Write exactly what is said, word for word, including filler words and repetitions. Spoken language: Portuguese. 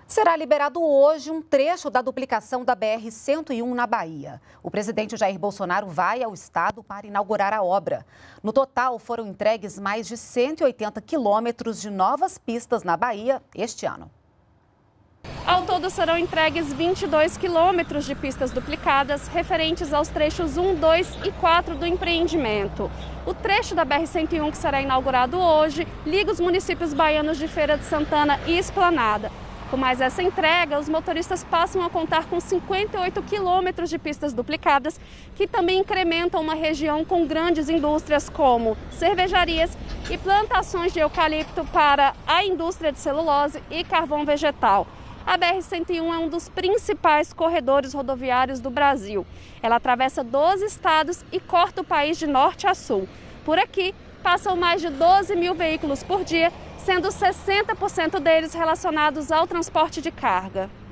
Será liberado hoje um trecho da duplicação da B R cento e um na Bahia. O presidente Jair Bolsonaro vai ao estado para inaugurar a obra. No total, foram entregues mais de cento e oitenta quilômetros de novas pistas na Bahia este ano. Ao todo, serão entregues vinte e dois quilômetros de pistas duplicadas, referentes aos trechos um, dois e quatro do empreendimento. O trecho da B R cento e um, que será inaugurado hoje, liga os municípios baianos de Feira de Santana e Esplanada. Com mais essa entrega, os motoristas passam a contar com cinquenta e oito quilômetros de pistas duplicadas, que também incrementam uma região com grandes indústrias como cervejarias e plantações de eucalipto para a indústria de celulose e carvão vegetal. A B R cento e um é um dos principais corredores rodoviários do Brasil. Ela atravessa doze estados e corta o país de norte a sul. Por aqui, passam mais de doze mil veículos por dia, sendo sessenta por cento deles relacionados ao transporte de carga.